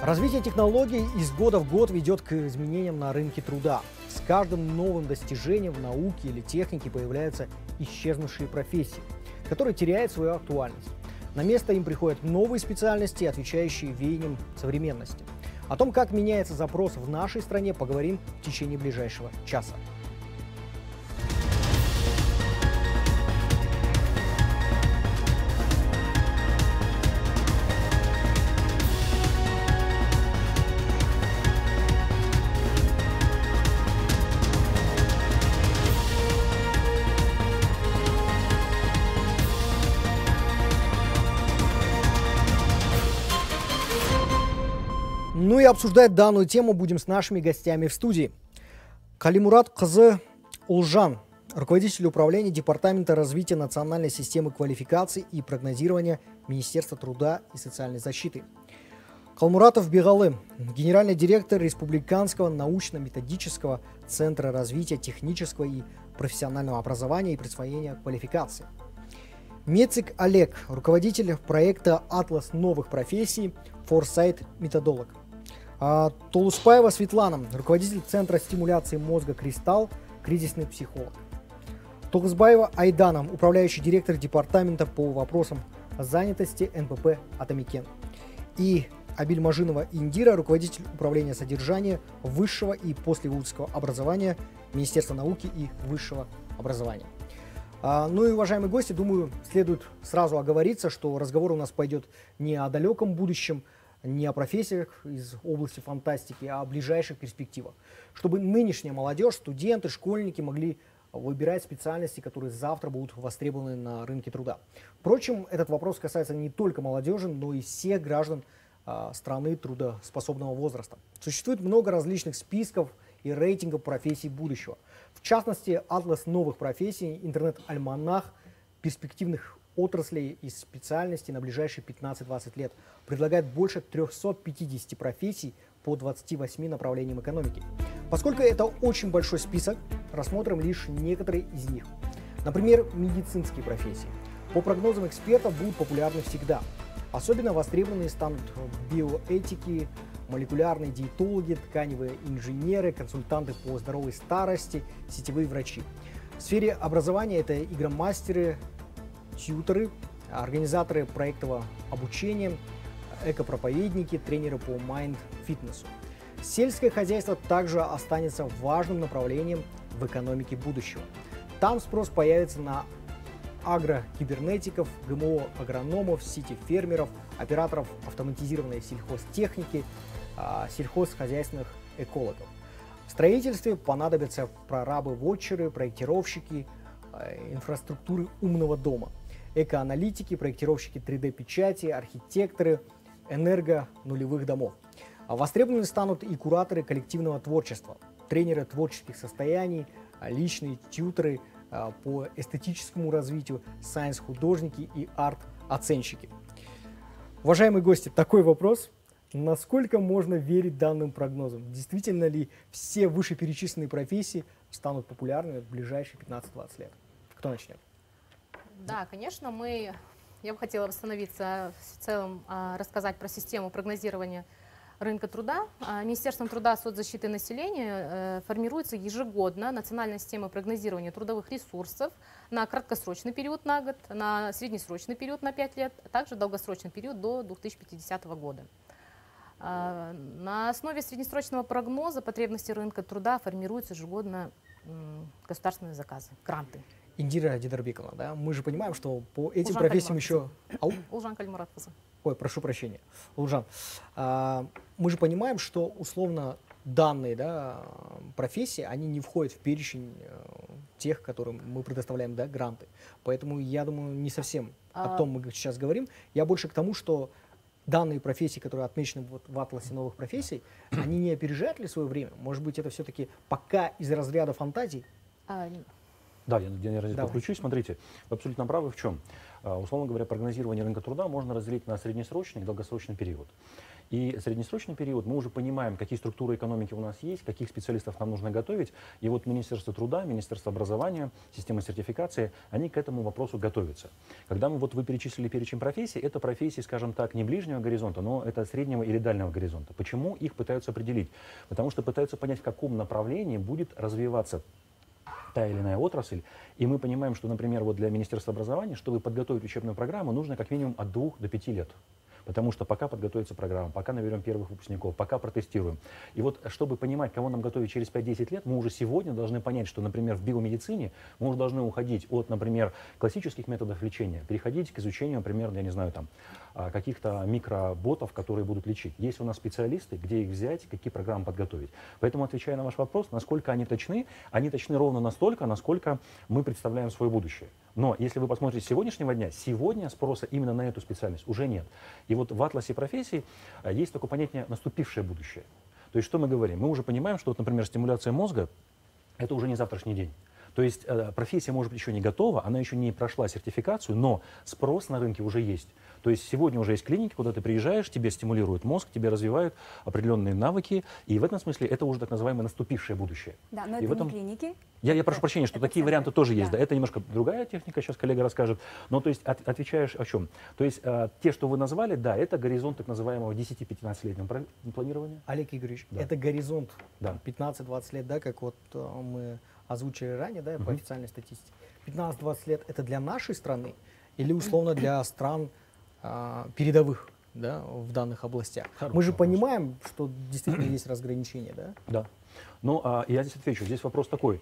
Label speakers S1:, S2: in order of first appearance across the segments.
S1: Развитие технологий из года в год ведет к изменениям на рынке труда. С каждым новым достижением в науке или технике появляются исчезнувшие профессии, которые теряют свою актуальность. На место им приходят новые специальности, отвечающие веяниям современности. О том, как меняется запрос в нашей стране, поговорим в течение ближайшего часа. Ну и обсуждать данную тему будем с нашими гостями в студии. Калимурат Кызы Улжан, руководитель управления Департамента развития национальной системы квалификаций и прогнозирования Министерства труда и социальной защиты. Калмуратов Бегалы, генеральный директор Республиканского научно-методического центра развития технического и профессионального образования и присвоения квалификации. Мецик Олег, руководитель проекта «Атлас новых профессий», Foresight методолог. Толуспаева Светлана, руководитель Центра стимуляции мозга «Кристалл», кризисный психолог. Тогызбаева Айдана, управляющий директор департамента по вопросам занятости НПП «Атамикен». И Абильмажинова Индира, руководитель управления содержания высшего и послевузского образования Министерства науки и высшего образования. Ну и, уважаемые гости, думаю, следует сразу оговориться, что разговор у нас пойдет не о далеком будущем, не о профессиях из области фантастики, а о ближайших перспективах. Чтобы нынешняя молодежь, студенты, школьники могли выбирать специальности, которые завтра будут востребованы на рынке труда. Впрочем, этот вопрос касается не только молодежи, но и всех граждан страны трудоспособного возраста. Существует много различных списков и рейтингов профессий будущего. В частности, атлас новых профессий, интернет-альманах перспективных отраслей и специальностей на ближайшие 15-20 лет предлагает больше 350 профессий по 28 направлениям экономики. Поскольку это очень большой список, рассмотрим лишь некоторые из них. Например, медицинские профессии. По прогнозам экспертов, будут популярны всегда. Особенно востребованными станут биоэтики, молекулярные диетологи, тканевые инженеры, консультанты по здоровой старости, сетевые врачи. В сфере образования это игромастеры, тьюторы, организаторы проектового обучения, экопроповедники, тренеры по майнд-фитнесу. Сельское хозяйство также останется важным направлением в экономике будущего. Там спрос появится на агрокибернетиков, ГМО-агрономов, сити-фермеров, операторов автоматизированной сельхозтехники, сельхозхозяйственных экологов. В строительстве понадобятся прорабы-вотчеры, проектировщики инфраструктуры умного дома, экоаналитики, проектировщики 3D-печати, архитекторы энерго-нулевых домов. Востребованы станут и кураторы коллективного творчества, тренеры творческих состояний, личные тьюторы по эстетическому развитию, сайенс-художники и арт-оценщики. Уважаемые гости, такой вопрос. Насколько можно верить данным прогнозам? Действительно ли все вышеперечисленные профессии станут популярными в ближайшие 15-20 лет? Кто начнет?
S2: Да, конечно, я бы хотела остановиться в целом, рассказать про систему прогнозирования рынка труда. Министерством труда, соцзащиты населения формируется ежегодно национальная система прогнозирования трудовых ресурсов на краткосрочный период на год, на среднесрочный период на 5 лет, а также долгосрочный период до 2050 года. На основе среднесрочного прогноза потребности рынка труда формируются ежегодно государственные заказы, гранты.
S1: Индира Дидарбековна, да? Мы же понимаем, что по этим профессиям еще...
S2: Улжан Калимурат Кызы.
S1: Ой, прошу прощения. Улжан, мы же понимаем, что условно данные, да, профессии, они не входят в перечень тех, которым мы предоставляем, да, гранты. Поэтому я думаю, не совсем о том мы сейчас говорим. Я больше к тому, что данные профессии, которые отмечены вот в атласе новых профессий, они не опережают ли свое время? Может быть, это все-таки пока из разряда фантазий?
S3: Да, я подключусь. Смотрите, вы абсолютно правы в чем. Условно говоря, прогнозирование рынка труда можно разделить на среднесрочный и долгосрочный период. И среднесрочный период мы уже понимаем, какие структуры экономики у нас есть, каких специалистов нам нужно готовить. И вот Министерство труда, Министерство образования, система сертификации, они к этому вопросу готовятся. Когда вы перечислили перечень профессий, это профессии, скажем так, не ближнего горизонта, но это среднего или дальнего горизонта. Почему их пытаются определить? Потому что пытаются понять, в каком направлении будет развиваться та или иная отрасль. И мы понимаем, что, например, вот для Министерства образования, чтобы подготовить учебную программу, нужно как минимум от 2 до 5 лет. Потому что пока подготовится программа, пока наберем первых выпускников, пока протестируем. И вот, чтобы понимать, кого нам готовить через 5-10 лет, мы уже сегодня должны понять, что, например, в биомедицине мы уже должны уходить от, например, классических методов лечения, переходить к изучению, например, я не знаю, там, каких-то микроботов, которые будут лечить. Есть у нас специалисты, где их взять, какие программы подготовить. Поэтому, отвечая на ваш вопрос, насколько они точны ровно настолько, насколько мы представляем свое будущее. Но если вы посмотрите с сегодняшнего дня, сегодня спроса именно на эту специальность уже нет. И вот в атласе профессий есть такое понятие «наступившее будущее». То есть что мы говорим? Мы уже понимаем, что, вот, например, стимуляция мозга – это уже не завтрашний день. То есть профессия, может быть, еще не готова, она еще не прошла сертификацию, но спрос на рынке уже есть. То есть сегодня уже есть клиники, куда ты приезжаешь, тебе стимулируют мозг, тебе развивают определенные навыки, и в этом смысле это уже так называемое наступившее будущее.
S4: Да, но
S3: и
S4: это не клиники.
S3: Я прошу прощения, что такие варианты тоже есть. Да. Это немножко другая техника, сейчас коллега расскажет. Но то есть отвечаешь о чем? То есть те, что вы назвали, да, это горизонт так называемого 10-15-летнего планирования.
S1: Олег Игоревич,
S3: да.
S1: это горизонт
S3: да.
S1: 15-20 лет, да, как вот мы озвучили ранее, да, по официальной статистике. 15-20 лет это для нашей страны или условно для стран передовых, да, в данных областях? Мы же понимаем, что действительно есть разграничения, да?
S3: Да. Ну, я здесь отвечу. Здесь вопрос такой,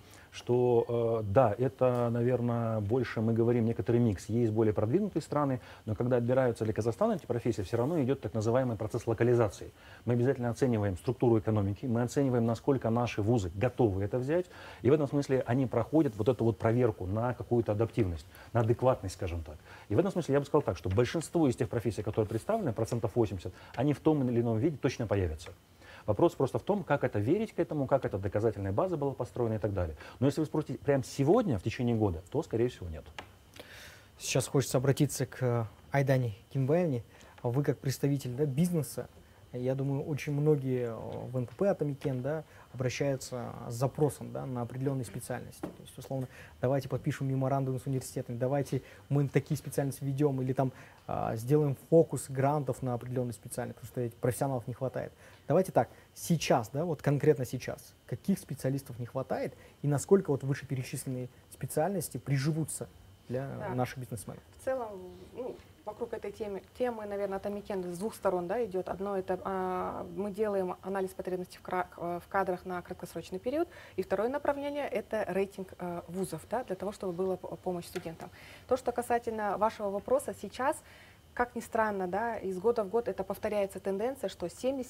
S3: что да, это, наверное, больше мы говорим некоторый микс. Есть более продвинутые страны, но когда отбираются для Казахстана эти профессии, все равно идет так называемый процесс локализации. Мы обязательно оцениваем структуру экономики, мы оцениваем, насколько наши вузы готовы это взять, и в этом смысле они проходят вот эту вот проверку на какую-то адаптивность, на адекватность, скажем так. И в этом смысле я бы сказал так, что большинство из тех профессий, которые представлены, 80%, они в том или ином виде точно появятся. Вопрос просто в том, как это верить к этому, как эта доказательная база была построена и так далее. Но если вы спросите прямо сегодня, в течение года, то, скорее всего, нет.
S1: Сейчас хочется обратиться к Айдане Кимбаевне. Вы как представитель, да, бизнеса, я думаю, очень многие в НПП Атамикен, да, обращаются с запросом, да, на определенные специальности. То есть, условно, давайте подпишем меморандум с университетами, давайте мы такие специальности введем или там сделаем фокус грантов на определенные специальности, потому что профессионалов не хватает. Давайте так, сейчас, да, вот конкретно сейчас, каких специалистов не хватает и насколько вот вышеперечисленные специальности приживутся для наших бизнесменов?
S5: В целом, вокруг этой темы, наверное, Атамикен с двух сторон, да, идет. Одно это мы делаем анализ потребностей в кадрах на краткосрочный период, и второе направление это рейтинг вузов, да, для того, чтобы была помощь студентам. То, что касательно вашего вопроса, сейчас, как ни странно, да, из года в год это повторяется тенденция, что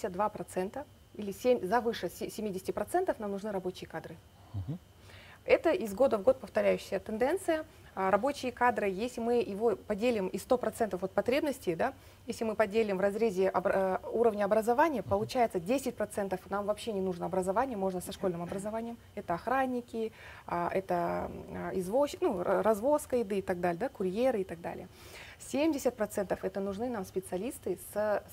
S5: 72% или завыше 70% нам нужны рабочие кадры. Это из года в год повторяющаяся тенденция. Рабочие кадры, если мы его поделим из 100% от потребностей, да, если мы поделим в разрезе уровня образования, получается 10% нам вообще не нужно образование, можно со школьным образованием. Это охранники, это развозка еды и так далее, да, курьеры и так далее. 70% это нужны нам специалисты с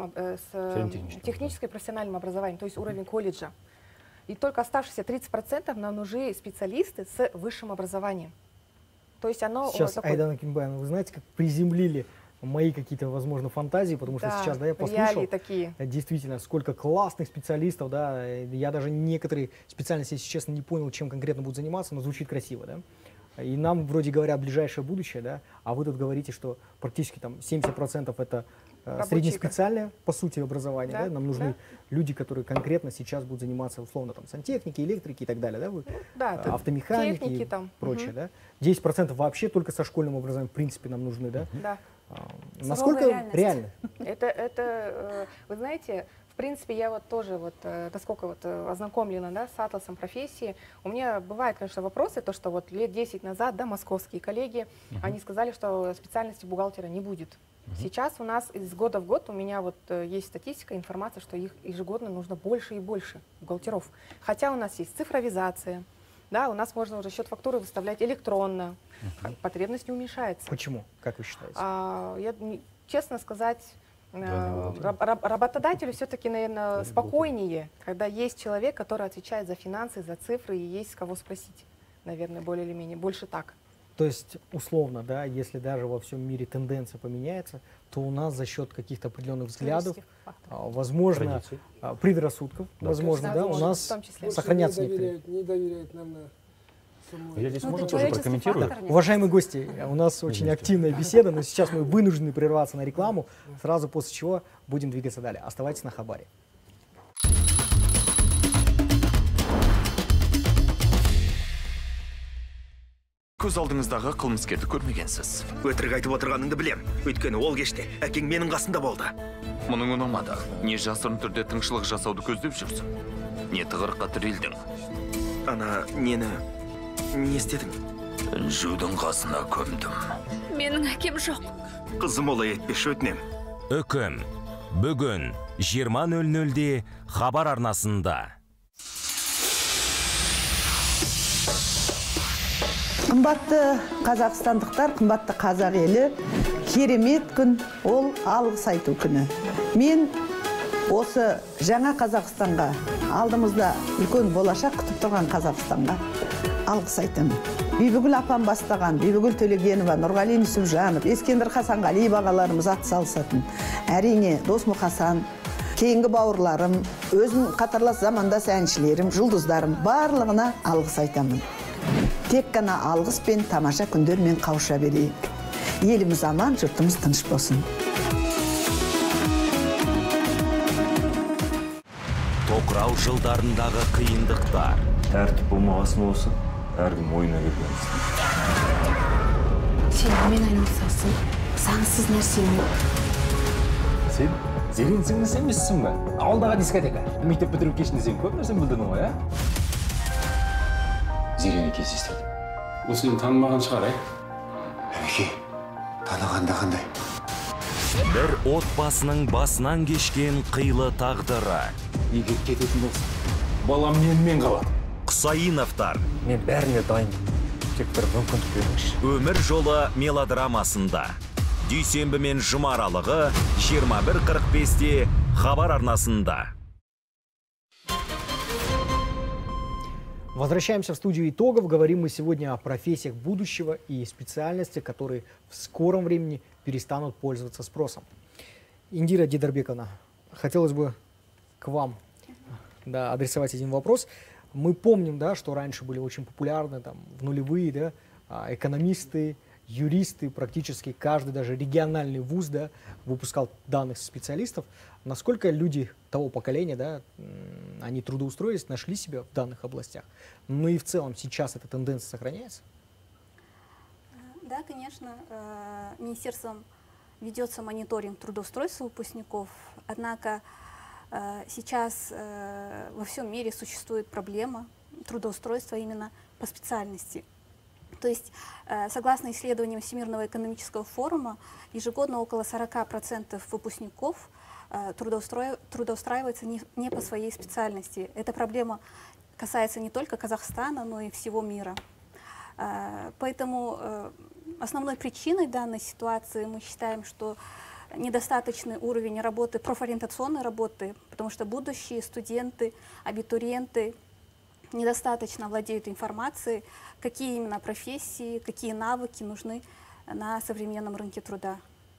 S5: техническим профессиональным образованием, то есть уровень колледжа. И только оставшиеся 30% нам нужны специалисты с высшим образованием. То есть оно...
S1: Сейчас, Айдана Кимбаевна, вы знаете, как приземлили мои какие-то, возможно, фантазии, потому что сейчас, да, я послушал,
S5: такие.
S1: Действительно, сколько классных специалистов, да, я даже некоторые специальности, если честно, не понял, чем конкретно будут заниматься, но звучит красиво, да. И нам вроде говорят ближайшее будущее, да, а вы тут говорите, что практически там 70% это среднеспециальное, по сути, образование, да? Нам нужны люди, которые конкретно сейчас будут заниматься, условно, там, сантехники, электрики и так далее, да, вы, автомеханики и прочее, да. 10% вообще только со школьным образованием, в принципе, нам нужны, да.
S5: Да.
S1: Насколько реально?
S5: Это, вы знаете, в принципе, я вот тоже, насколько ознакомлена, да, с атласом профессии, у меня бывают, конечно, вопросы, то, что вот лет 10 назад, да, московские коллеги, они сказали, что специальности бухгалтера не будет. Сейчас у нас из года в год у меня вот есть статистика, информация, что их ежегодно нужно больше и больше бухгалтеров. Хотя у нас есть цифровизация, да, у нас можно уже счет фактуры выставлять электронно, потребность не уменьшается.
S1: Почему? Как вы считаете?
S5: Честно сказать, Работодателю все-таки, наверное, спокойнее, когда есть человек, который отвечает за финансы, за цифры, и есть кого спросить, наверное, более или менее, больше так.
S1: То есть, условно, да, если даже во всем мире тенденция поменяется, то у нас за счет каких-то определенных взглядов, возможно, предрассудков, возможно, да, у нас сохранятся некоторые.
S4: Не доверяют нам на саму.
S3: Я здесь можно тоже прокомментирую?
S1: Уважаемые гости, у нас очень активная беседа, но сейчас мы вынуждены прерваться на рекламу, сразу после чего будем двигаться далее. Оставайтесь на Хабаре.
S6: Көз алдыңыздағы қылмыскерді көрмегенсіз.
S7: Өтірік айтып отырғаныңды білем. Өйткені ол кеште әкең менің қасымда болды.
S6: Мұның ұнамады. Не жасырын түрде тыңшылық жасауды көздеп жүрсің? Не тығырыққа тірелдің?
S7: Ана, не істедің?
S6: Жудың қасына көмдім.
S8: Менің әкем жоқ.
S7: Қызым олай етпеші өтінем.
S9: Үкім. Бүгін 20:00-де Хабар арнасында.
S10: Қымбатты қазақстандықтар, қымбатты қазақ елі, керемет күн, ол алғыс айту күні. Мен осы жаңа Қазақстанға, алдымызда үлкен болашақ күтіп тұрған Қазақстанға алғыс айтамын. Бибігүл апам бастаған, Бибігүл Төлегенова, Нұрғали Нүсіпжанов, Ескендір Хасанғалиев ағаларымыз атсалысатын. Әрине, Досмұқасан, кейінгі бауырларым, өзім қатарлас замандас әншілерім, жұлдыздарым, барлығына алғыс айтамын. Тек қана алғыс пен тамаша күндермен қауыша берейік. Еліміз аман, жұртымыз тыныш болсын.
S9: Тоқырау жылдарындағы қиындықтар.
S3: Тәртіп болмағасын осы, әркім ойына келген.
S8: Сен немен айналысасың? Заңсыз нәрсемен.
S4: Сен зерен сіңліс емессің бе? Ауылдағы дискотека. Мектеп бітіру кешінде сен көп нәрсені білдің ғой,
S6: Зерені кездестірдім.
S4: Ол сені танымаған шығар,
S6: Әбеке, танығанда қандай?
S9: Бір отбасының басынан кешкен қилы тағдыры.
S4: егер кететін болса, балам менімен қалады.
S9: Құсайыновтар.
S3: Мен бәріне дайын. Тек бір мүмкіндік беріңізші.
S9: Өмір жолы мелодрамасында. Дүйсенбі мен жұма аралығы 21:45-те Хабар арнасында.
S1: Возвращаемся в студию итогов. Говорим мы сегодня о профессиях будущего и специальностях, которые в скором времени перестанут пользоваться спросом. Индира Дидарбековна, хотелось бы к вам адресовать один вопрос. Мы помним, что раньше были очень популярны в нулевые экономисты, юристы, практически каждый даже региональный вуз выпускал данных специалистов. Насколько люди того поколения, они трудоустроились, нашли себя в данных областях? Ну и в целом сейчас эта тенденция сохраняется?
S8: Да, конечно. Министерством ведется мониторинг трудоустройства выпускников, однако сейчас во всем мире существует проблема трудоустройства именно по специальности. То есть, согласно исследованиям Всемирного экономического форума, ежегодно около 40% выпускников трудоустраиваются не по своей специальности. Эта проблема касается не только Казахстана, но и всего мира. Поэтому основной причиной данной ситуации мы считаем, что недостаточный уровень работы, профориентационной работы, потому что будущие студенты, абитуриенты недостаточно владеют информацией, какие именно профессии, какие навыки нужны на современном рынке труда.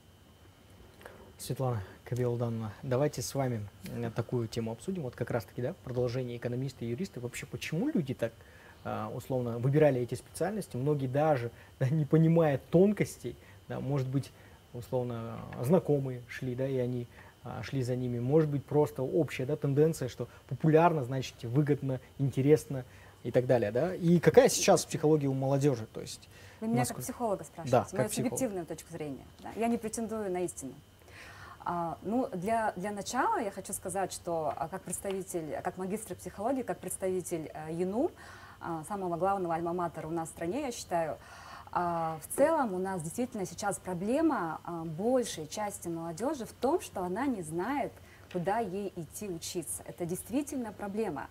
S1: Светлана Кабелдановна, давайте с вами такую тему обсудим. Вот как раз-таки, продолжение экономисты и юристы. Вообще, почему люди так условно выбирали эти специальности? Многие даже не понимая тонкостей, может быть, условно знакомые шли, и они шли за ними. Может быть, просто общая тенденция, что популярно, значит, выгодно, интересно и так далее. И какая сейчас психология у молодежи? То есть,
S11: вы меня как психолога спрашиваете,
S1: да,
S11: мою субъективную точку зрения. Я не претендую на истину. Ну, для начала я хочу сказать, что как представитель, как магистр психологии, как представитель ЮНУ, самого главного альма-матера у нас в стране, я считаю, в целом у нас действительно сейчас проблема большей части молодежи в том, что она не знает, куда ей идти учиться. Это действительно проблема.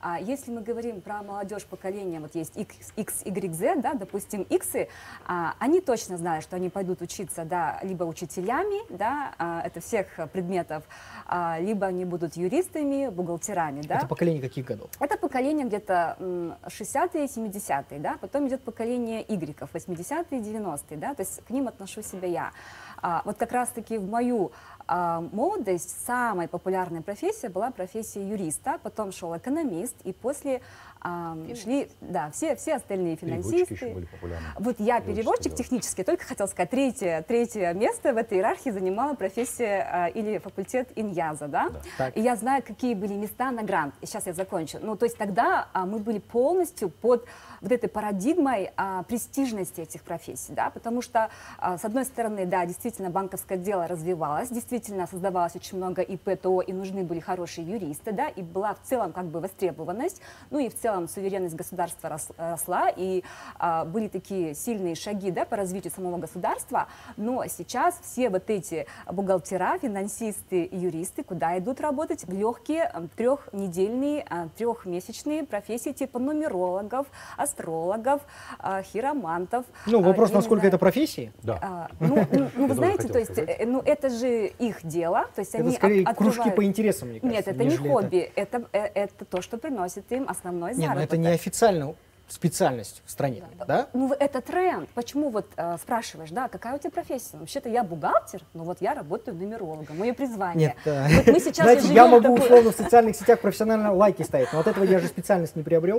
S11: Если мы говорим про молодежь поколения, вот есть X, Y, Z, да, допустим, Иксы, они точно знают, что они пойдут учиться, да, либо учителями, да, это всех предметов, либо они будут юристами, бухгалтерами. Да.
S1: Это поколение каких годов?
S11: Это поколение где-то 60-е, 70-е, да, потом идет поколение Y, 80-е, 90-е, да, то есть к ним отношу себя я. Вот как раз-таки в мою молодость самая популярная профессия была профессия юриста, потом шел экономист, и после шли, да, все остальные финансисты.
S3: Еще были популярны.
S11: Вот я переводчик технически, только хотел сказать, третье место в этой иерархии занимала профессия или факультет Иньяза, да? И я знаю, какие были места на грант. И сейчас я закончу. Ну, то есть тогда мы были полностью под вот этой парадигмой престижности этих профессий, да, потому что, с одной стороны, да, действительно, банковское дело развивалось, действительно, создавалось очень много ИП, ТО, и нужны были хорошие юристы, да, и была в целом как бы востребованность, ну и в целом суверенность государства росла, и были такие сильные шаги, да, по развитию самого государства, но сейчас все вот эти бухгалтера, финансисты и юристы куда идут работать? В легкие трехнедельные, трехмесячные профессии типа нумерологов, астрологов, хиромантов.
S1: Ну, вопрос, насколько это профессии?
S3: Да.
S11: Вы знаете, то есть, ну, это же их дело. То есть
S1: это
S11: они
S1: скорее кружки по интересам, мне кажется.
S11: Нет, это не хобби, это то, что приносит им основной заработок.
S1: Нет, но это не официально специальность в стране, да?
S11: Ну, это тренд. Почему вот спрашиваешь, да, какая у тебя профессия? Вообще-то я бухгалтер, но вот я работаю нумерологом, мое призвание.
S1: Нет,
S11: вот мы сейчас
S1: знаете, я могу условно в социальных сетях профессионально лайки ставить, но от этого я же специальность не приобрел.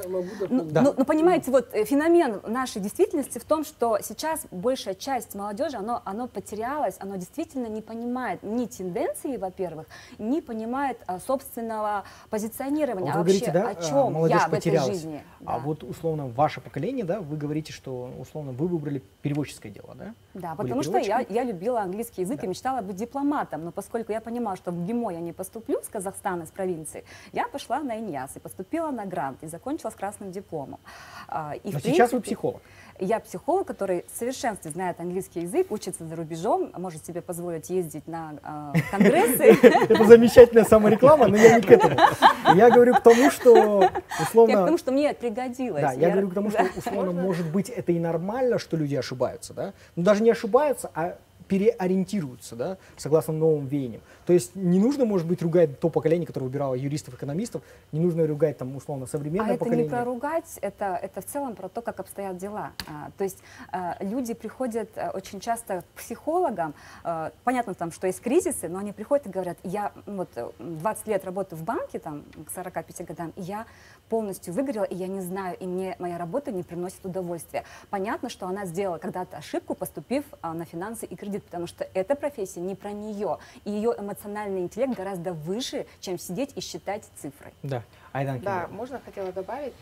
S11: Ну, понимаете, вот феномен нашей действительности в том, что сейчас большая часть молодежи, оно потерялось, оно действительно не понимает ни тенденции, во-первых, не понимает собственного позиционирования,
S1: Вот вы
S11: вообще,
S1: говорите, да,
S11: о чем я в этой жизни.
S1: А вот условно ваше поколение, да, вы говорите, что условно вы выбрали переводческое дело, да?
S11: Да, потому что я любила английский язык и мечтала быть дипломатом, но поскольку я понимала, что в ГИМО я не поступлю с Казахстана, из провинции, я пошла на Иньяс и поступила на грант и закончила с красным дипломом. И,
S1: но сейчас вы психолог.
S11: Я психолог, который в совершенстве знает английский язык, учится за рубежом, может себе позволить ездить на конгрессы.
S1: Это замечательная самореклама, но я не к этому. Я говорю к тому, что условно...
S11: Я к тому, что мне это пригодилось.
S1: Да, я говорю к тому, что условно, может быть, это и нормально, что люди ошибаются, да? Но даже не ошибаются, а переориентируются, да, согласно новым веяниям. То есть не нужно, может быть, ругать то поколение, которое выбирало юристов, экономистов, не нужно ругать, там, условно, современное поколение.
S11: Это не про ругать, это в целом про то, как обстоят дела. То есть люди приходят очень часто к психологам, понятно, там, что есть кризисы, но они приходят и говорят, я вот 20 лет работаю в банке, там, к 45 годам, и я полностью выгорела, и я не знаю, и мне моя работа не приносит удовольствия. Понятно, что она сделала когда-то ошибку, поступив на финансы и кредит, потому что эта профессия не про нее, и ее эмоциональный интеллект гораздо выше, чем сидеть и считать цифры.
S1: Да, Айдан
S5: Да, можно хотела добавить,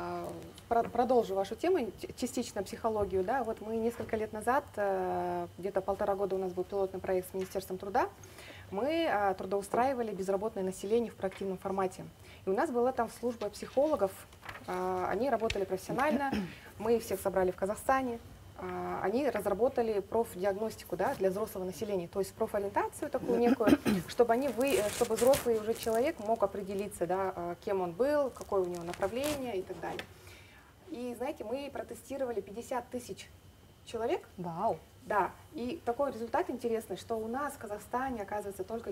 S5: продолжу вашу тему, частично психологию. Да, вот мы несколько лет назад, где-то 1,5 года у нас был пилотный проект с Министерством труда, мы трудоустраивали безработное население в проактивном формате. И у нас была там служба психологов, они работали профессионально, мы их всех собрали в Казахстане. Они разработали профдиагностику, да, для взрослого населения, то есть профориентацию такую некую, чтобы взрослый уже человек мог определиться, да, кем он был, какое у него направление и так далее. И знаете, мы протестировали 50 тысяч человек.
S11: Вау!
S5: Да, и такой результат интересный, что у нас в Казахстане, оказывается, только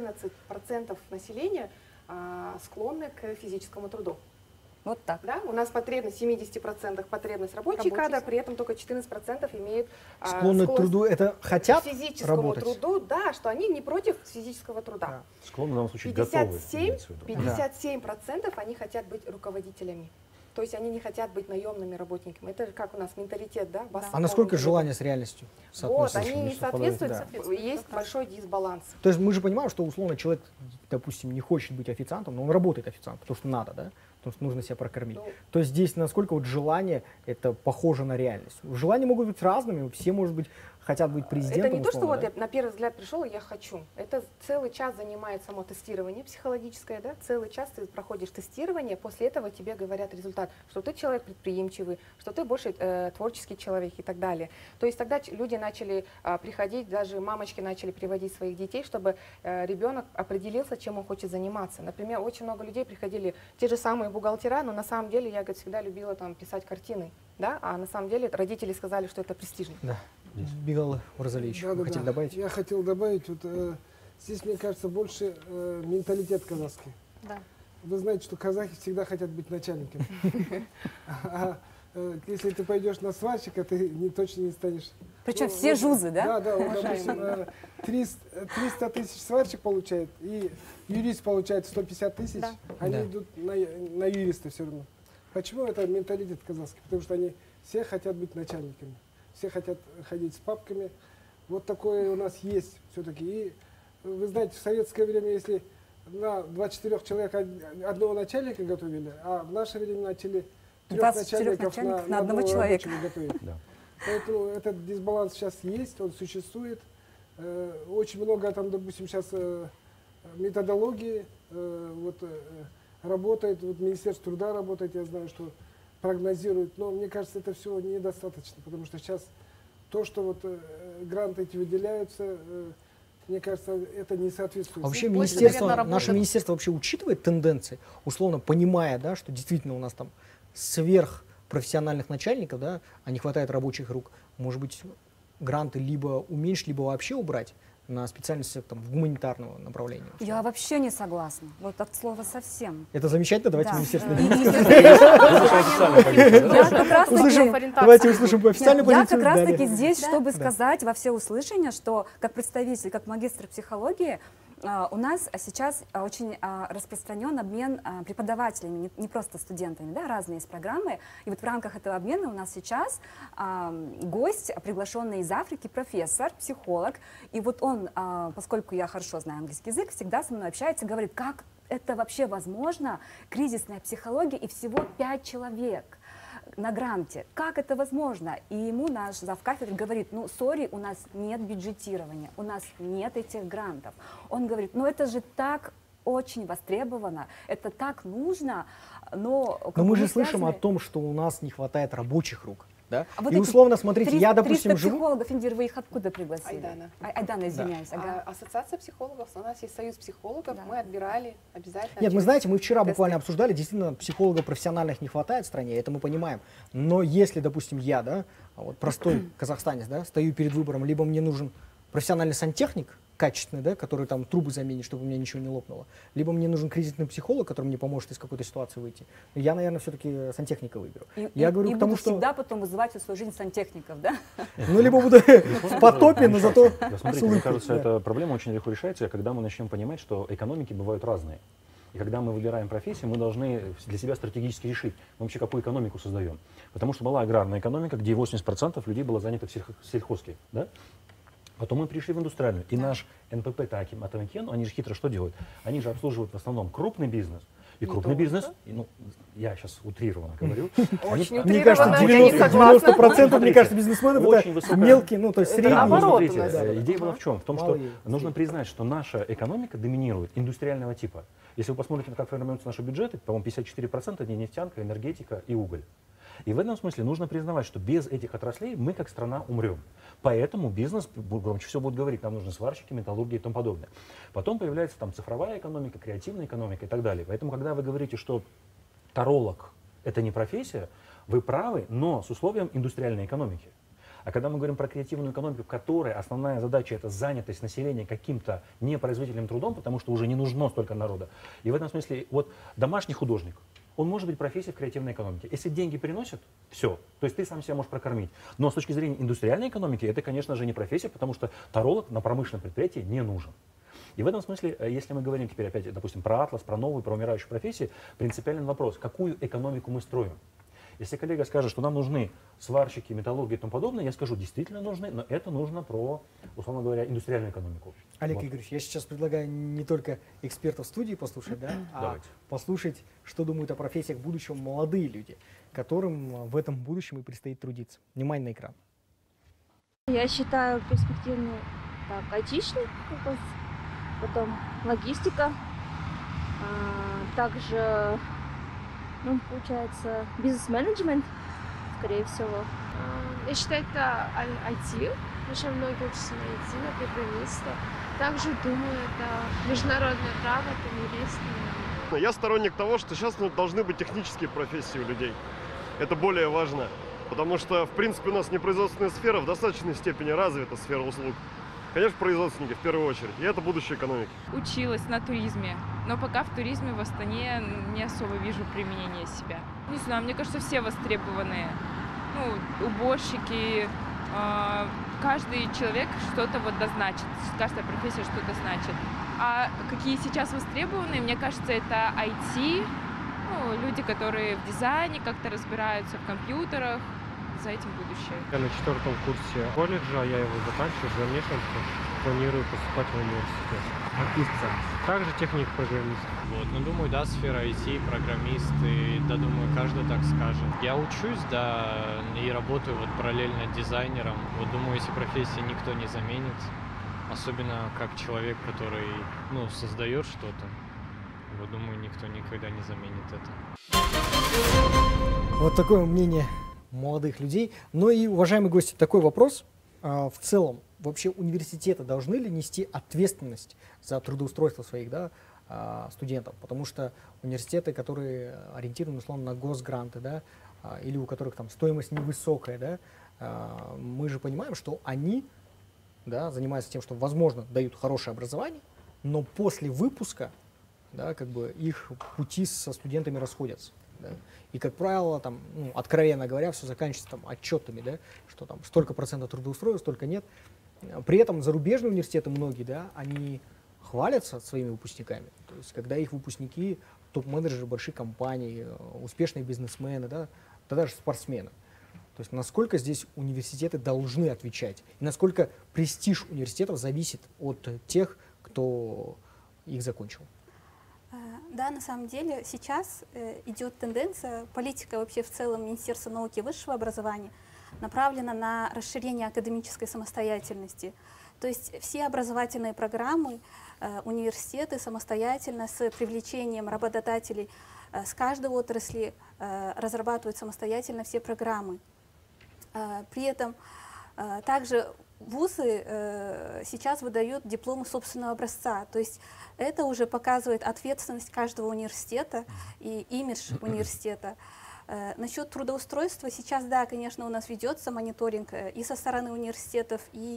S5: 14% населения склонны к физическому труду.
S11: Вот так.
S5: Да? У нас потребность, 70% потребность рабочий кадр, при этом только 14% имеют
S1: склонны к труду, это хотят
S5: к физическому
S1: работать?
S5: Труду, да, что они не против физического труда.
S1: Да.
S3: Склонны, в данном случае,
S5: 57% они хотят быть руководителями. То есть они не хотят быть наемными работниками. Это как у нас менталитет, да?
S1: А насколько желание с реальностью
S5: соответствует? Вот, они не соответствуют,
S1: да.
S5: Есть большой дисбаланс.
S1: То есть мы же понимаем, что условно человек, допустим, не хочет быть официантом, но он работает официантом, потому что надо, да? Потому что нужно себя прокормить. Ну, то есть здесь насколько вот желание, это похоже на реальность. Желания могут быть разными, все, может быть, хотят быть президентом.
S5: Это не то, что
S1: условно,
S5: вот
S1: да?
S5: я на первый взгляд пришел, и я хочу. Это целый час занимает само тестирование психологическое, да? Целый час ты проходишь тестирование, после этого тебе говорят результат, что ты человек предприимчивый, что ты больше творческий человек и так далее. То есть тогда люди начали приходить, даже мамочки начали приводить своих детей, чтобы ребенок определился, чем он хочет заниматься. Например, очень много людей приходили, те же самые бухгалтера, но на самом деле я, говорит, всегда любила там писать картины, да? А на самом деле родители сказали, что это престижно.
S1: Да. Бегал Уразалиевич, вы хотели добавить?
S12: Я хотел добавить, вот, здесь, мне кажется, больше менталитет казахский.
S2: Да.
S12: Вы знаете, что казахи всегда хотят быть начальниками. Если ты пойдешь на сварщика, ты точно не станешь.
S11: Причем все жузы, да?
S12: Да, да, вот, допустим, 300 тысяч сварщик получает, и юрист получает 150 тысяч, они идут на юриста все равно. Почему это менталитет казахский? Потому что они все хотят быть начальниками. Все хотят ходить с папками. Вот такое у нас есть все-таки. И вы знаете, в советское время, если на 24 человек одного начальника готовили, а в наше время начали 3 начальников на одного человека готовить. Да. Поэтому этот дисбаланс сейчас есть, он существует. Очень много там, допустим, сейчас методологии работает, вот Министерство труда работает, я знаю, что прогнозирует, но мне кажется, это все недостаточно, потому что сейчас то, что вот гранты эти выделяются, мне кажется, это не соответствует.
S1: А вообще наше министерство вообще учитывает тенденции, условно понимая, да, что действительно у нас там сверхпрофессиональных начальников, да, а не хватает рабочих рук, может быть, гранты либо уменьшить, либо вообще убрать на специальности там, гуманитарного направления?
S11: Я вообще не согласна. Вот от слова совсем.
S1: Это замечательно. Давайте министерство. Давайте услышим по официальной позиции.
S11: Я как раз таки здесь, чтобы сказать во всеуслышание, что как представитель, как магистр психологии, у нас сейчас очень распространен обмен преподавателями, не просто студентами, да, разные есть программы. И вот в рамках этого обмена у нас сейчас гость, приглашенный из Африки, профессор, психолог. И вот он, поскольку я хорошо знаю английский язык, всегда со мной общается и говорит, как это вообще возможно, кризисная психология и всего 5 человек на гранте. Как это возможно? И ему наш завкафедры говорит, ну, сори, у нас нет бюджетирования, у нас нет этих грантов. Он говорит, ну, это же так очень востребовано, это так нужно, но...
S1: Но мы же слышим о том, что у нас не хватает рабочих рук. Да?
S11: А вот
S1: и условно, смотрите, я, допустим,
S11: 300
S1: живу...
S11: психологов, Индир, вы их откуда пригласили?
S5: Айдана.
S11: Айдана, извиняюсь.
S5: Да.
S11: Ага.
S5: Ассоциация психологов, у нас есть союз психологов, мы отбирали обязательно.
S1: Нет, мы знаете, мы вчера буквально обсуждали, действительно, психологов профессиональных не хватает в стране, это мы понимаем. Но если, допустим, я, да, вот простой казахстанец, да, стою перед выбором, либо мне нужен профессиональный сантехник, качественный, да, который там трубы заменит, чтобы у меня ничего не лопнуло, либо мне нужен кризисный психолог, который мне поможет из какой-то ситуации выйти. Я, наверное, все-таки сантехника выберу. Я говорю
S11: и
S1: к тому,
S11: буду
S1: что...
S11: всегда потом вызывать всю свою жизнь сантехников, да?
S1: Ну, либо буду в потопе, но зато
S3: смотрите, мне кажется, эта проблема очень легко решается, когда мы начнем понимать, что экономики бывают разные. И когда мы выбираем профессию, мы должны для себя стратегически решить, мы вообще какую экономику создаем. Потому что была аграрная экономика, где 80% людей было занято в сельхозке, да? Потом мы пришли в индустриальную, и наш НПП Атамекен, они же хитро что делают? Они же обслуживают в основном крупный бизнес. И крупный бизнес, ну, я сейчас утрированно говорю.
S5: Очень
S1: мне кажется, 90%, мне кажется, бизнесменов это мелкие, ну, то есть средние.
S3: Смотрите, идея была в чем? В том, что нужно признать, что наша экономика доминирует индустриального типа. Если вы посмотрите, как формируются наши бюджеты, по-моему, 54% это нефтянка, энергетика и уголь. И в этом смысле нужно признавать, что без этих отраслей мы как страна умрем. Поэтому бизнес громче всего будет говорить, нам нужны сварщики, металлургия и тому подобное. Потом появляется там цифровая экономика, креативная экономика и так далее. Поэтому, когда вы говорите, что таролог – это не профессия, вы правы, но с условием индустриальной экономики. А когда мы говорим про креативную экономику, в которой основная задача – это занятость населения каким-то непроизводительным трудом, потому что уже не нужно столько народа. И в этом смысле вот домашний художник, он может быть профессией в креативной экономике. Если деньги приносят, все. То есть ты сам себя можешь прокормить. Но с точки зрения индустриальной экономики, это, конечно же, не профессия, потому что таролог на промышленном предприятии не нужен. И в этом смысле, если мы говорим теперь опять, допустим, про атлас, про новую, про умирающую профессию, принципиальный вопрос, какую экономику мы строим? Если коллега скажет, что нам нужны сварщики, металлурги и тому подобное, я скажу, действительно нужны, но это нужно про, условно говоря, индустриальную экономику.
S1: Олег Игоревич, я сейчас предлагаю не только экспертов студии послушать, да, а послушать, что думают о профессиях будущего молодые люди, которым в этом будущем и предстоит трудиться. Внимание на экран.
S13: Я считаю перспективный так, айтишник, потом логистика, также, ну, получается, бизнес-менеджмент, скорее всего.
S14: Я считаю, это IT, потому что многие учатся на IT, на программиста. Также думаю, это международное право, это юрист.
S15: Я сторонник того, что сейчас должны быть технические профессии у людей. Это более важно, потому что, в принципе, у нас непроизводственная сфера в достаточной степени развита, сфера услуг. Конечно, производственники в первую очередь, и это будущее экономики.
S16: Училась на туризме, но пока в туризме в Астане не особо вижу применения себя. Не знаю, мне кажется, все востребованные. Ну, уборщики, каждый человек что-то вот дозначит, каждая профессия что-то значит. А какие сейчас востребованы, мне кажется, это IT, ну, люди, которые в дизайне как-то разбираются, в компьютерах, за этим будущее.
S17: Я на 4-м курсе колледжа, я его заканчиваю, в дальнейшем планирую поступать в университет. Также техник-программист.
S18: Вот, ну, думаю, да, сфера IT, программист, и, да, думаю, каждый так скажет. Я учусь, да, и работаю вот параллельно дизайнером. Вот, думаю, эти профессии никто не заменит, особенно как человек, который, ну, создает что-то. Вот, думаю, никто никогда не заменит это.
S1: Вот такое мнение молодых людей. Но и, уважаемые гости, такой вопрос. В целом, вообще университеты должны ли нести ответственность за трудоустройство своих, да, студентов? Потому что университеты, которые ориентированы, условно, на госгранты, да, или у которых там стоимость невысокая, да, мы же понимаем, что они, да, занимаются тем, что, возможно, дают хорошее образование, но после выпуска, да, как бы их пути со студентами расходятся. Да. И, как правило, там, ну, откровенно говоря, все заканчивается там отчетами, да, что там столько процентов трудоустроилось, столько нет. При этом зарубежные университеты многие, да, они хвалятся своими выпускниками. То есть, когда их выпускники топ-менеджеры больших компаний, успешные бизнесмены, да даже спортсмены. То есть, насколько здесь университеты должны отвечать, и насколько престиж университетов зависит от тех, кто их закончил.
S8: Да, на самом деле сейчас идет тенденция, политика вообще в целом Министерства науки и высшего образования направлена на расширение академической самостоятельности. То есть все образовательные программы, университеты самостоятельно с привлечением работодателей с каждой отрасли разрабатывают самостоятельно все программы. При этом также вузы сейчас выдают дипломы собственного образца, то есть это уже показывает ответственность каждого университета и имидж университета. Насчет трудоустройства сейчас, да, конечно, у нас ведется мониторинг и со стороны университетов, и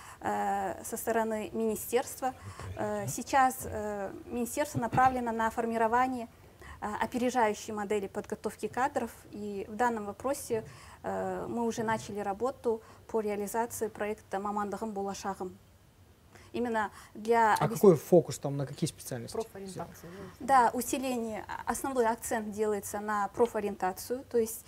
S8: со стороны министерства. Сейчас министерство направлено на формирование опережающей модели подготовки кадров, и в данном вопросе мы уже начали работу по реализации проекта «Мамандығым болашағым». Именно для...
S1: А какой фокус там, на какие специальности?
S8: Профориентация. Да, усиление, основной акцент делается на профориентацию, то есть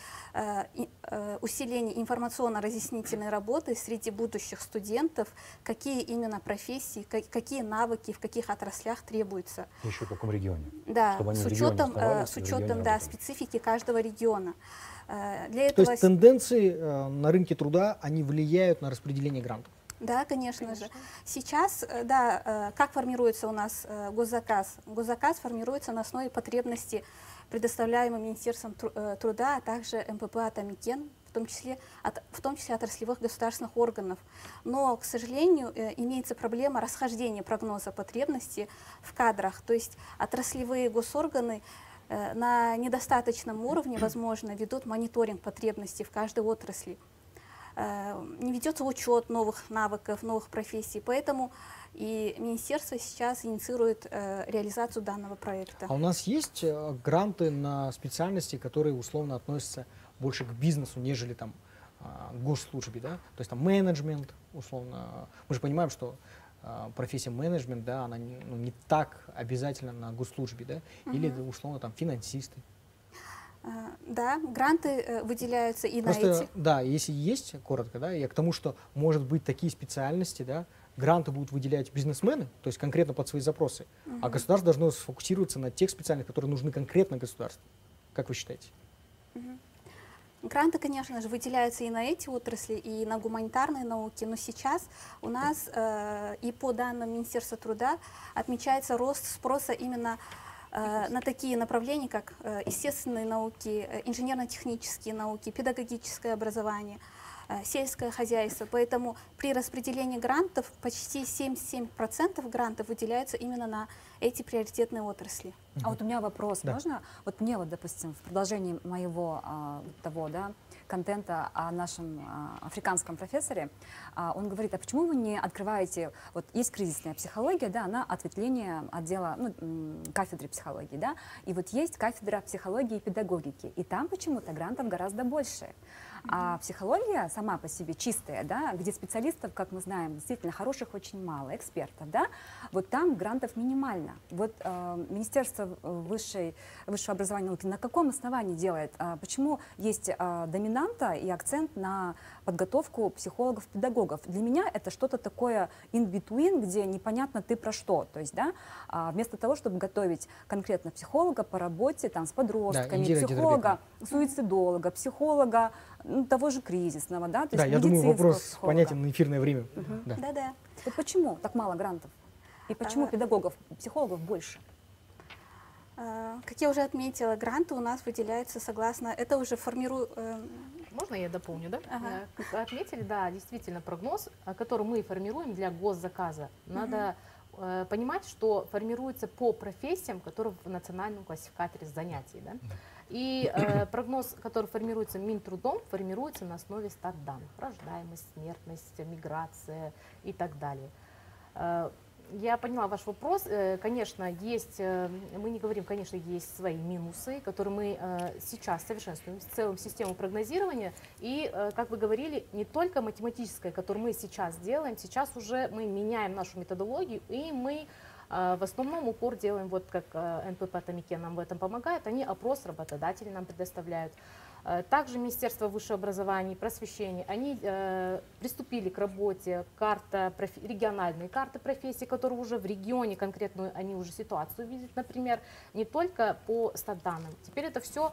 S8: усиление информационно-разъяснительной работы среди будущих студентов, какие именно профессии, какие навыки, в каких отраслях требуются.
S3: Еще в каком регионе?
S8: Да, с учетом да, специфики каждого региона. Для
S1: этого... То есть тенденции на рынке труда, они влияют на распределение грантов?
S8: Да, конечно же. Сейчас, да, как формируется у нас госзаказ? Госзаказ формируется на основе потребностей, предоставляемых Министерством труда, а также МПП «Атамикен», в том числе отраслевых государственных органов. Но, к сожалению, имеется проблема расхождения прогноза потребностей в кадрах. То есть отраслевые госорганы на недостаточном уровне, возможно, ведут мониторинг потребностей в каждой отрасли. Не ведется учет новых навыков, новых профессий, поэтому и министерство сейчас инициирует реализацию данного проекта.
S1: А у нас есть гранты на специальности, которые условно относятся больше к бизнесу, нежели там госслужбе, да? То есть там менеджмент, условно. Мы же понимаем, что профессия менеджмент, да, она не так обязательно на госслужбе, да? Или условно там финансисты.
S8: Да, гранты выделяются и просто, на эти.
S1: Да, если есть, коротко, да, я к тому, что, может быть, такие специальности, да, гранты будут выделять бизнесмены, то есть конкретно под свои запросы, а государство должно сфокусироваться на тех специальностях, которые нужны конкретно государству. Как вы считаете?
S8: Гранты, конечно же, выделяются и на эти отрасли, и на гуманитарные науки, но сейчас у нас и по данным Министерства труда отмечается рост спроса именно на такие направления, как естественные науки, инженерно-технические науки, педагогическое образование, сельское хозяйство. Поэтому при распределении грантов почти 77% грантов выделяются именно на эти приоритетные отрасли.
S11: А вот у меня вопрос,
S8: Да.
S11: можно? Вот мне вот, допустим, в продолжении моего контента о нашем африканском профессоре, он говорит, а почему вы не открываете, вот есть кризисная психология, да, она ответвление отдела, кафедры психологии, да, и вот есть кафедра психологии и педагогики, и там почему-то грантов гораздо больше. А психология сама по себе чистая, да, где специалистов, как мы знаем, действительно хороших очень мало, экспертов, да, вот там грантов минимально. Вот Министерство высшего образования и науки на каком основании делает? Почему есть доминанта и акцент на подготовку психологов-педагогов? Для меня это что-то такое in-between, где непонятно ты про что. То есть, да, вместо того, чтобы готовить конкретно психолога по работе там, с подростками, психолога, суицидолога, психолога, того же кризисного, да? То
S1: Да,
S11: есть
S1: я думаю, вопрос
S11: психолога.
S1: понятен на эфирное время. Да.
S8: Да-да.
S11: Вот почему так мало грантов? И почему педагогов, психологов больше?
S8: Как я уже отметила, гранты у нас выделяются согласно, это уже формирует...
S2: Можно я дополню, да? Как вы отметили, да, действительно прогноз, который мы формируем для госзаказа. Надо понимать, что формируется по профессиям, которые в национальном классификаторе занятий. Да? И прогноз, который формируется Минтрудом, формируется на основе статданных. Рождаемость, смертность, миграция и так далее. Я поняла ваш вопрос. Конечно, есть, мы не говорим, конечно, есть свои минусы, которые мы сейчас совершенствуем в целом систему прогнозирования. И, как вы говорили, не только математическая, которую мы сейчас делаем, сейчас уже мы меняем нашу методологию, и мы в основном упор делаем, вот как НПП Тамикен нам в этом помогает, они опрос работодателей нам предоставляют. Также Министерство высшего образования и просвещения, они приступили к работе региональные карты профессий, которые уже в регионе конкретную, они уже ситуацию видят, например, не только по статданным. Теперь это все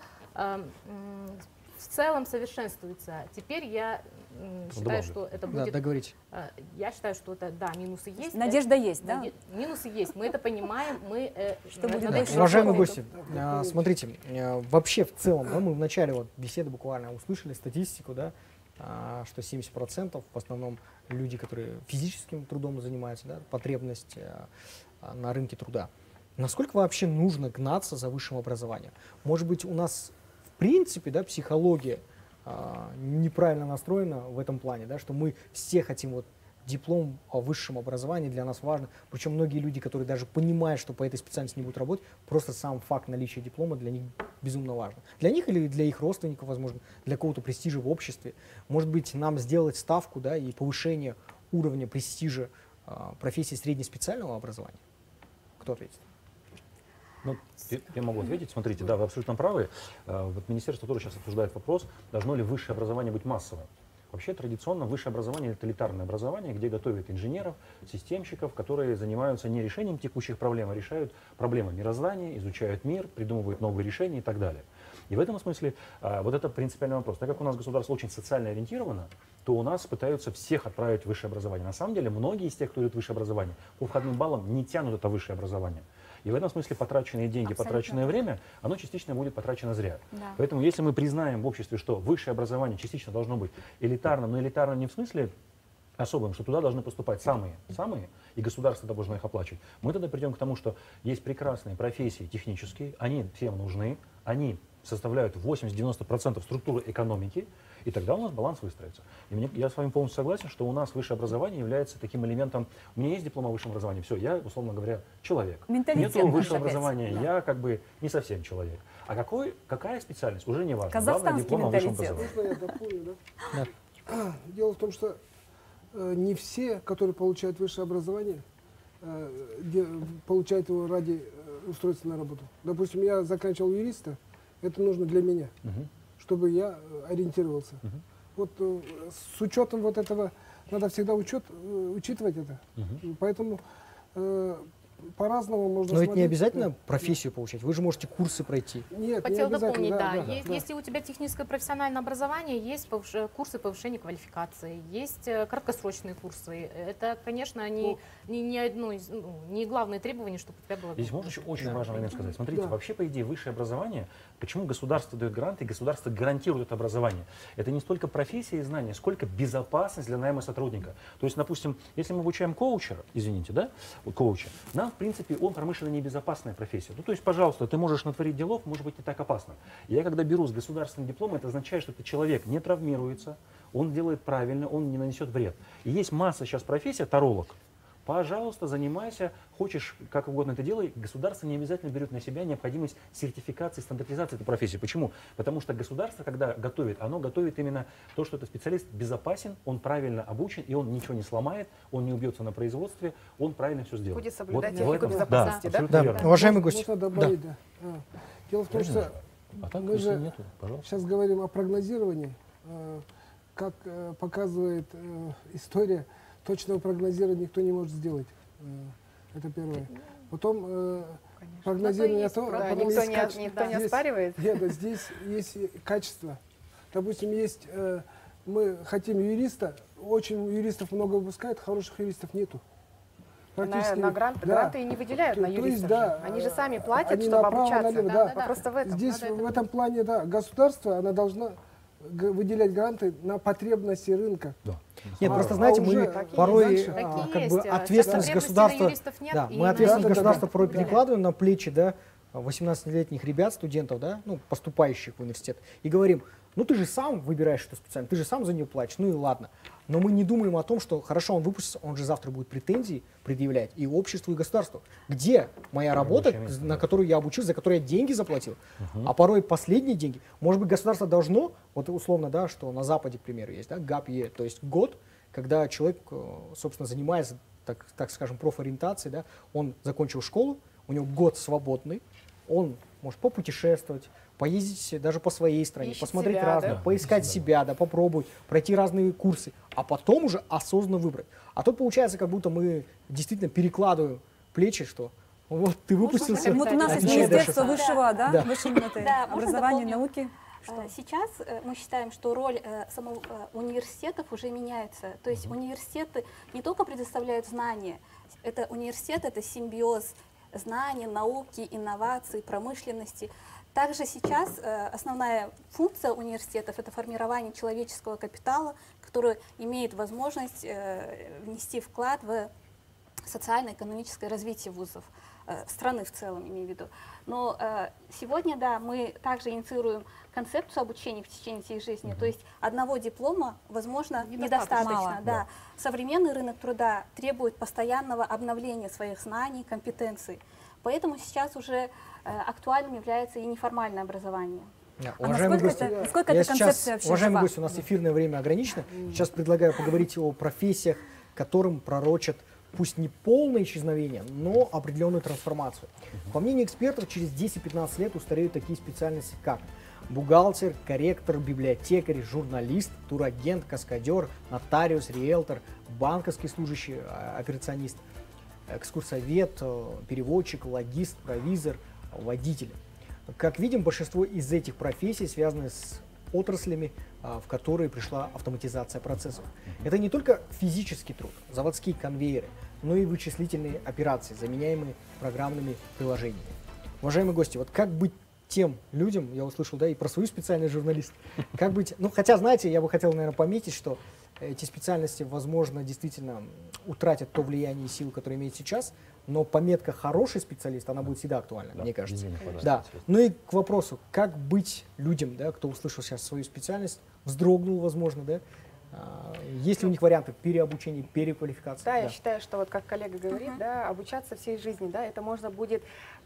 S2: в целом совершенствуется. Теперь я считаю, что это будет...
S1: Да, договорите.
S2: Я считаю, что это, да, минусы есть.
S11: Надежда есть, да?
S2: Минусы есть, мы это понимаем, мы...
S1: Уважаемые гости, смотрите, вообще в целом, да, мы в начале вот беседы буквально услышали статистику, да, что 70% в основном люди, которые физическим трудом занимаются, да, потребность на рынке труда. Насколько вообще нужно гнаться за высшим образованием? Может быть, у нас в принципе, да, психология неправильно настроена в этом плане, да, что мы все хотим вот диплом о высшем образовании, для нас важно. Причем многие люди, которые даже понимают, что по этой специальности не будут работать, просто сам факт наличия диплома для них безумно важно. Для них или для их родственников, возможно, для какого-то престижа в обществе. Может быть, нам сделать ставку, да, и повышение уровня престижа профессии среднеспециального образования? Кто ответит?
S3: Ну, я могу ответить. Смотрите, да, вы абсолютно правы. Вот министерство тоже сейчас обсуждает вопрос, должно ли высшее образование быть массовым. Вообще традиционно высшее образование — это элитарное образование, где готовят инженеров, системщиков, которые занимаются не решением текущих проблем, а решают проблемы мироздания, изучают мир, придумывают новые решения и так далее. И в этом смысле вот это принципиальный вопрос. Так как у нас государство очень социально ориентировано, то у нас пытаются всех отправить в высшее образование. На самом деле многие из тех, кто идет в высшее образование, по входным баллам не тянут это высшее образование. И в этом смысле потраченные деньги, потраченное время, оно частично будет потрачено зря. Да. Поэтому если мы признаем в обществе, что высшее образование частично должно быть элитарным, но элитарным не в смысле особым, что туда должны поступать самые, и государство должно их оплачивать, мы тогда придем к тому, что есть прекрасные профессии технические, они всем нужны, они составляют 80-90% структуры экономики, и тогда у нас баланс выстроится. И я с вами полностью согласен, что у нас высшее образование является таким элементом. У меня есть диплом о высшем образовании, все, я, условно говоря, человек. Нету высшего образования, да. Я как бы не совсем человек. А какая специальность, уже не важно.
S11: Главное, диплом о высшем
S12: образовании. Можно я дополню, да? Да. Дело в том, что не все, которые получают высшее образование, получают его ради устроиться на работу. Допустим, я заканчивал юриста, это нужно для меня. Чтобы я ориентировался. Вот с учетом вот этого, надо всегда учитывать это. Поэтому по-разному можно
S1: Но ведь не
S12: смотреть.
S1: обязательно профессию получать, вы же можете курсы пройти.
S12: Нет,
S2: Хотела
S12: не
S2: дополнить,
S12: обязательно,
S2: да. Если у тебя техническое профессиональное образование, есть курсы повышения квалификации, есть краткосрочные курсы. Это, конечно, не главное требование, чтобы у тебя было...
S3: Здесь можно еще очень важный момент сказать. Смотрите, вообще, по идее, высшее образование, почему государство дает гранты и государство гарантирует это образование? Это не столько профессия и знания, сколько безопасность для найма сотрудника. То есть, допустим, если мы обучаем коучера, извините, да, коуча, нам, в принципе, он промышленно небезопасная профессия. Ну, то есть, пожалуйста, ты можешь натворить делов, может быть, не так опасно. Я, когда беру с государственным дипломом, это означает, что этот человек не травмируется, он делает правильно, он не нанесет вред. И есть масса сейчас профессий, таролог. Пожалуйста, занимайся, хочешь как угодно это делай. Государство не обязательно берет на себя необходимость сертификации, стандартизации этой профессии. Почему? Потому что государство, когда готовит, оно готовит именно то, что этот специалист безопасен, он правильно обучен, и он ничего не сломает, он не убьется на производстве, он правильно все сделает.
S5: Будет соблюдать
S3: вот
S5: технику безопасности, да?
S1: Да, уважаемый гость.
S12: Можно добавить, да. Дело в том, что мы же сейчас говорим о прогнозировании. Как показывает история, точного прогнозирования никто не может сделать. Это первое. Потом прогнозирование
S5: никто не оспаривает.
S12: Нет, здесь есть качество. Допустим, есть мы хотим юриста, очень юристов много выпускают, хороших юристов нету.
S5: На гранты и не выделяют на юристов.
S12: Да,
S5: они же сами платят, чтобы обучаться.
S12: Налево,
S5: да. Просто в этом.
S12: Здесь в этом плане, да, государство, оно должно выделять гранты на потребности рынка.
S3: Да.
S1: Нет, просто знаете, мы порой как бы ответственность государства, да, мы ответственность государства порой перекладываем на плечи, да, 18-летних ребят, студентов, да, ну, поступающих в университет, и говорим, ну ты же сам выбираешь эту специальность, ты же сам за нее платишь, ну и ладно. Но мы не думаем о том, что хорошо, он выпустится, он же завтра будет претензии предъявлять и обществу, и государству. Где моя работа, на которую я обучился, за которую я деньги заплатил? А порой последние деньги. Может быть, государство должно, вот условно, да, что на Западе, к примеру, есть, да, gap year, то есть год, когда человек, собственно, занимается, так скажем, профориентацией, да, он закончил школу, у него год свободный, он может попутешествовать, поездить даже по своей стране,
S5: ищет
S12: посмотреть
S5: себя,
S12: разное,
S5: да?
S12: поискать себя, да, попробовать, пройти разные курсы, а потом уже осознанно выбрать. А тут получается, как будто мы действительно перекладываем плечи, что вот ты выпустился.
S11: Вот у нас есть Министерство высшего, образования, науки.
S8: Сейчас мы считаем, что роль самого университетов уже меняется. То есть университеты не только предоставляют знания, это университет, это симбиоз знаний, науки, инноваций, промышленности. Также сейчас основная функция университетов – это формирование человеческого капитала, который имеет возможность внести вклад в социально-экономическое развитие вузов, страны в целом, имею в виду. Но сегодня, да, мы также инициируем концепцию обучения в течение всей жизни, то есть одного диплома, возможно, недостаточно.
S11: Мало,
S8: да. Современный рынок труда требует постоянного обновления своих знаний, компетенций. Поэтому сейчас уже актуальным является и неформальное образование.
S1: Уважаемые гости,
S11: насколько эта концепция вообще
S1: уважаемые
S11: жива?
S1: гости, у нас эфирное время ограничено. Сейчас предлагаю поговорить о профессиях, которым пророчат пусть не полное исчезновение, но определенную трансформацию. По мнению экспертов, через 10-15 лет устареют такие специальности, как бухгалтер, корректор, библиотекарь, журналист, турагент, каскадер, нотариус, риэлтор, банковский служащий, операционист, экскурсовед, переводчик, логист, провизор, водитель. Как видим, большинство из этих профессий связаны с отраслями, в которые пришла автоматизация процессов. Это не только физический труд, заводские конвейеры, но и вычислительные операции, заменяемые программными приложениями. Уважаемые гости, вот как быть тем людям, я услышал, да, и про свою специальность журналист, как быть, ну, хотя, знаете, я бы хотел, наверное, пометить, что эти специальности, возможно, действительно утратят то влияние и силу, которое имеют сейчас, но пометка «хороший специалист», она будет всегда актуальна, да, мне кажется. Да. Ну и к вопросу, как быть людям, да, кто услышал сейчас свою специальность, вздрогнул, возможно, да, есть ли у них варианты переобучения, переквалификации?
S5: Да, я считаю, что вот как коллега говорит, да, обучаться всей жизни, да, это можно будет,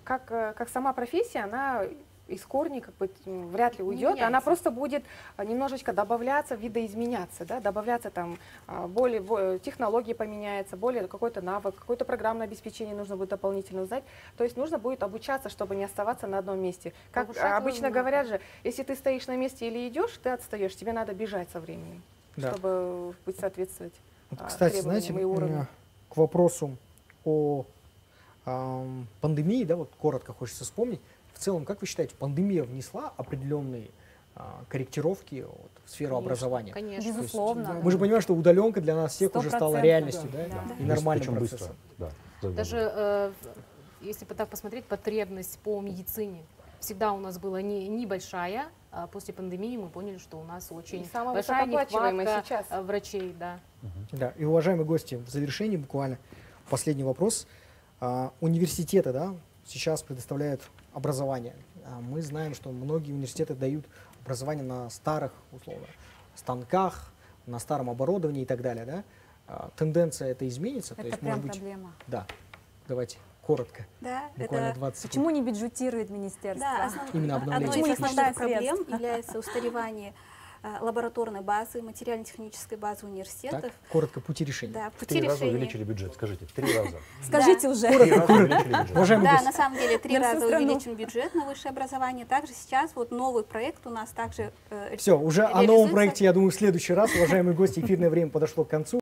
S5: как сама профессия, она из корней как бы вряд ли уйдет, она просто будет немножечко добавляться, видоизменяться, да, добавляться там более технологии поменяются, более какой-то навык, какое-то программное обеспечение нужно будет дополнительно узнать. То есть нужно будет обучаться, чтобы не оставаться на одном месте. Как обычно говорят же, если ты стоишь на месте или идешь, ты отстаешь, тебе надо бежать со временем, да, чтобы быть соответствовать
S1: вот, кстати, знаете,
S5: и уровню.
S1: к вопросу о пандемии, да, вот коротко хочется вспомнить. В целом, как вы считаете, пандемия внесла определенные корректировки вот, в сферу образования?
S2: Конечно.
S11: Безусловно.
S1: Мы же понимаем, что удаленка для нас всех уже стала реальностью, да? И нормальным процессом.
S2: Даже если так посмотреть, потребность по медицине всегда у нас была небольшая, а после пандемии мы поняли, что у нас очень большая нехватка врачей. Да.
S1: Да, и, уважаемые гости, в завершении буквально последний вопрос. Университеты, да, сейчас предоставляют образование. Мы знаем, что многие университеты дают образование на старых, условно, станках, на старом оборудовании и так далее. Да? Тенденция это изменится?
S11: Это
S1: то есть,
S11: прям
S1: может быть,
S11: проблема.
S1: Да, давайте коротко.
S8: Да,
S1: буквально 20 секунд.
S11: Почему не бюджетирует министерство?
S8: Да, одной из основных проблем является устаревание лабораторной базы, материально-технической базы университетов.
S1: Так, коротко, пути решения.
S8: Да,
S3: в 3 раза увеличили бюджет, скажите, в 3 раза.
S11: Скажите уже.
S8: Да, на самом деле 3 раза увеличен бюджет на высшее образование. Также сейчас вот новый проект у нас также
S1: Все, уже о новом проекте, я думаю, в следующий раз. Уважаемые гости, эфирное время подошло к концу.